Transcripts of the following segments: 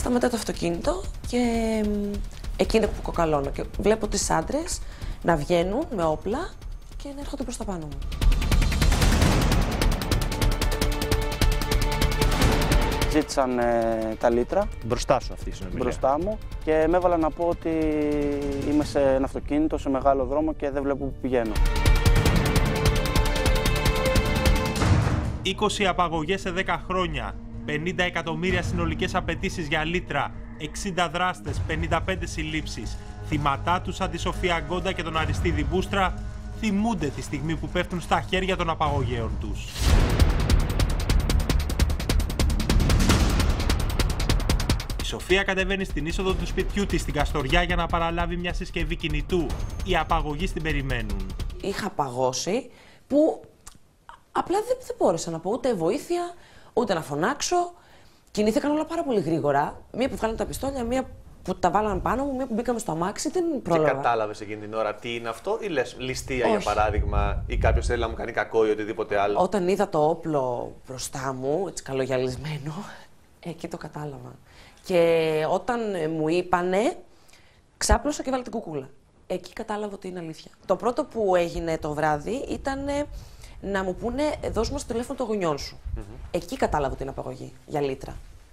Σταματάω το αυτοκίνητο και εκείνη που κοκαλώνω και βλέπω τις άντρες να βγαίνουν με όπλα και να έρχονται προς τα πάνω μου. Ζήτησαν τα λίτρα. Μπροστά σου αυτή η συνομιλία. Μπροστά μου και με έβαλαν να πω ότι είμαι σε ένα αυτοκίνητο, σε μεγάλο δρόμο και δεν βλέπω που πηγαίνω. 20 απαγωγές σε 10 χρόνια, 50 εκατομμύρια συνολικές απαιτήσεις για λίτρα, 60 δράστες, 55 συλλήψεις. Θυματά τους σαν τη Σοφία Γκόντα και τον Αριστίδη Μπούστρα θυμούνται τη στιγμή που πέφτουν στα χέρια των απαγωγέων τους. Η Σοφία κατεβαίνει στην είσοδο του σπιτιού της στην Καστοριά για να παραλάβει μια συσκευή κινητού. Οι απαγωγείς την περιμένουν. Είχα παγώσει που απλά δεν μπόρεσα να πω ούτε βοήθεια, ούτε να φωνάξω. Κινήθηκαν όλα πάρα πολύ γρήγορα. Μία που βγάλανε τα πιστόλια, μία που τα βάλανε πάνω μου, μία που μπήκαμε στο αμάξι, δεν πρόλαβα. Και κατάλαβες εκείνη την ώρα τι είναι αυτό, ή λες ληστεία για παράδειγμα, ή κάποιος θέλει να μου κάνει κακό ή οτιδήποτε άλλο? Όταν είδα το όπλο μπροστά μου, έτσι καλογιαλισμένο, εκεί το κατάλαβα. Και όταν μου είπανε, ξάπλωσα και βάλα την κουκούλα. Εκεί κατάλαβα ότι είναι αλήθεια. Το πρώτο που έγινε το βράδυ ήταν να μου πούνε δώσ' μας το τηλέφωνο των γονιών σου. Εκεί κατάλαβα ότι είναι απαγωγή για λίτρα.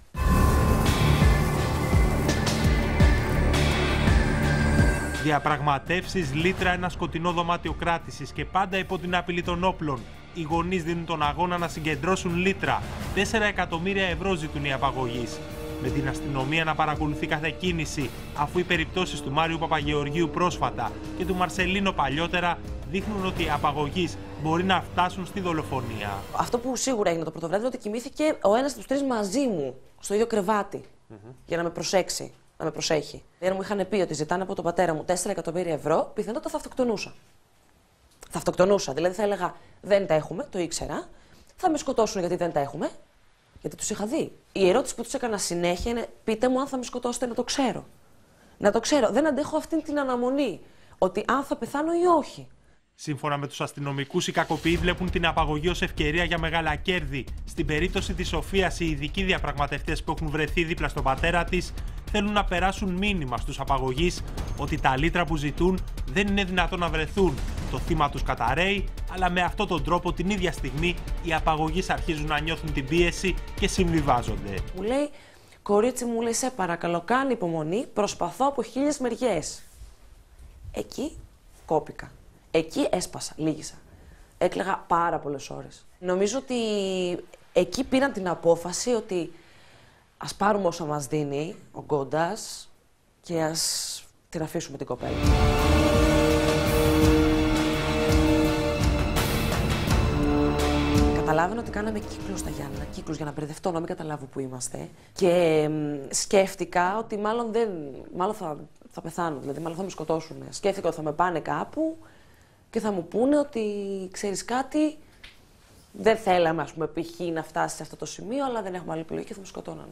Διαπραγματεύσεις, λίτρα, ένα σκοτεινό δωμάτιο κράτησης και πάντα υπό την απειλή των όπλων. Οι γονείς δίνουν τον αγώνα να συγκεντρώσουν λίτρα. 4 εκατομμύρια ευρώ ζητούν οι απαγωγείς. Με την αστυνομία να παρακολουθεί κάθε κίνηση, αφού οι περιπτώσεις του Μάριου Παπαγεωργίου πρόσφατα και του Μαρσελίνο παλιότερα δείχνουν ότι οι απαγωγείς μπορεί να φτάσουν στη δολοφονία. Αυτό που σίγουρα έγινε το πρώτο βράδυ είναι ότι κοιμήθηκε ο ένας από τους τρεις μαζί μου, στο ίδιο κρεβάτι, για να με προσέξει, να με προσέχει. Αν μου είχαν πει ότι ζητάνε από τον πατέρα μου 4 εκατομμύρια ευρώ, πιθανότατα θα αυτοκτονούσα. Θα αυτοκτονούσα, δηλαδή θα έλεγα δεν τα έχουμε, το ήξερα, θα με σκοτώσουν γιατί δεν τα έχουμε. Γιατί τους είχα δει. Η ερώτηση που τους έκανα συνέχεια είναι πείτε μου αν θα με σκοτώσετε να το ξέρω. Να το ξέρω. Δεν αντέχω αυτήν την αναμονή. Ότι αν θα πεθάνω ή όχι. Σύμφωνα με τους αστυνομικούς, οι κακοποιοί βλέπουν την απαγωγή ως ευκαιρία για μεγάλα κέρδη. Στην περίπτωση της Σοφίας, οι ειδικοί διαπραγματευτές που έχουν βρεθεί δίπλα στον πατέρα της θέλουν να περάσουν μήνυμα στους απαγωγείς ότι τα λίτρα που ζητούν δεν είναι δυνατόν να βρεθούν. Το θύμα τους καταραίει, αλλά με αυτόν τον τρόπο την ίδια στιγμή οι απαγωγείς αρχίζουν να νιώθουν την πίεση και συμβιβάζονται. Μου λέει, κορίτσι μου, λέει, σε παρακαλώ, κάνει υπομονή, προσπαθώ από 1000 μεριές. Εκεί κόπηκα. Εκεί έσπασα, λύγησα. Έκλαιγα πάρα πολλές ώρες. Νομίζω ότι εκεί πήραν την απόφαση ότι ας πάρουμε όσα μας δίνει ο Γκόντας και ας την αφήσουμε την κοπέλα. Καταλάβαινα ότι κάναμε κύκλους στα Γιάννενα, κύκλους για να μπερδευτώ, να μην καταλάβω που είμαστε. Και σκέφτηκα ότι μάλλον θα πεθάνω, δηλαδή μάλλον θα με σκοτώσουν. Σκέφτηκα ότι θα με πάνε κάπου και θα μου πούνε ότι ξέρεις κάτι, δεν θέλαμε ας πούμε π.χ. να φτάσει σε αυτό το σημείο, αλλά δεν έχουμε άλλη επιλογή και θα με σκοτώναν.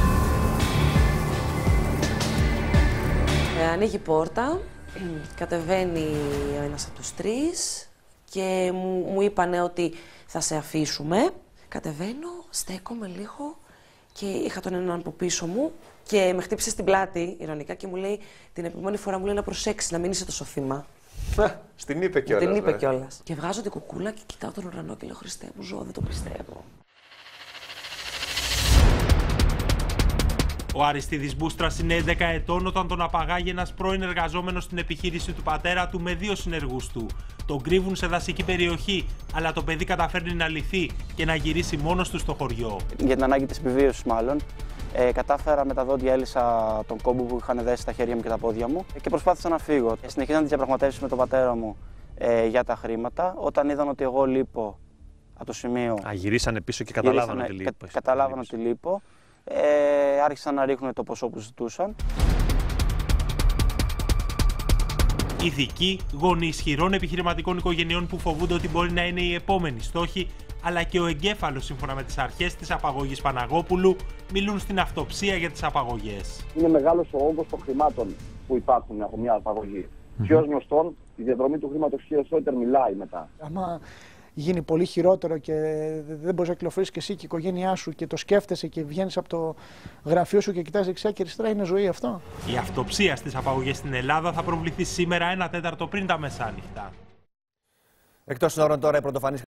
Ανοίγει η πόρτα, κατεβαίνει ένας από τους τρεις και μου είπανε ότι θα σε αφήσουμε. Κατεβαίνω, στέκομαι λίγο και είχα τον έναν από πίσω μου και με χτύπησε στην πλάτη, ηρωνικά, και μου λέει την επόμενη φορά μου λέει να προσέξεις, να μην είσαι τόσο θύμα. Στην είπε κιόλας. Την είπε κιόλας. Και βγάζω την κουκούλα και κοιτάω τον ουρανό και λέω Χριστέ μου, ζω, δεν το πιστεύω. Ο Αριστίδης Μπούστρας είναι 11 ετών όταν τον απαγάγει ένας πρώην εργαζόμενος στην επιχείρηση του πατέρα του με 2 συνεργούς του. Τον κρύβουν σε δασική περιοχή, αλλά το παιδί καταφέρνει να λυθεί και να γυρίσει μόνος του στο χωριό. Για την ανάγκη της επιβίωσης μάλλον, κατάφερα με τα δόντια έλυσα τον κόμπο που είχαν δέσει στα χέρια μου και τα πόδια μου και προσπάθησα να φύγω. Συνεχίζαν τις διαπραγματεύσεις με τον πατέρα μου για τα χρήματα. Όταν είδαν ότι εγώ λείπω από το σημείο. Γυρίσανε πίσω και καταλάβανε ότι λείπω. Καταλάβανε ότι λείπω. Άρχισαν να ρίχνουν το ποσό που ζητούσαν. Ειδικοί, γονείς ισχυρών επιχειρηματικών οικογενειών που φοβούνται ότι μπορεί να είναι οι επόμενοι στόχοι, αλλά και ο εγκέφαλος σύμφωνα με τις αρχές της απαγωγής Παναγόπουλου, μιλούν στην αυτοψία για τις απαγωγές. Είναι μεγάλος ο όγκος των χρημάτων που υπάρχουν από μια απαγωγή. Και ως γνωστόν, η διαδρομή του χρήματος χιλιοστότερ μιλάει μετά. Άμα γίνει πολύ χειρότερο και δεν μπορείς να κυκλοφορήσεις και εσύ και η οικογένειά σου και το σκέφτεσαι και βγαίνεις από το γραφείο σου και κοιτάς δεξιά και αριστερά, είναι ζωή αυτό. Η αυτοψία στις απαγωγές στην Ελλάδα θα προβληθεί σήμερα 1 τέταρτο πριν τα μεσάνυχτα. Εκτός συνόρων τώρα, η πρωτοφανής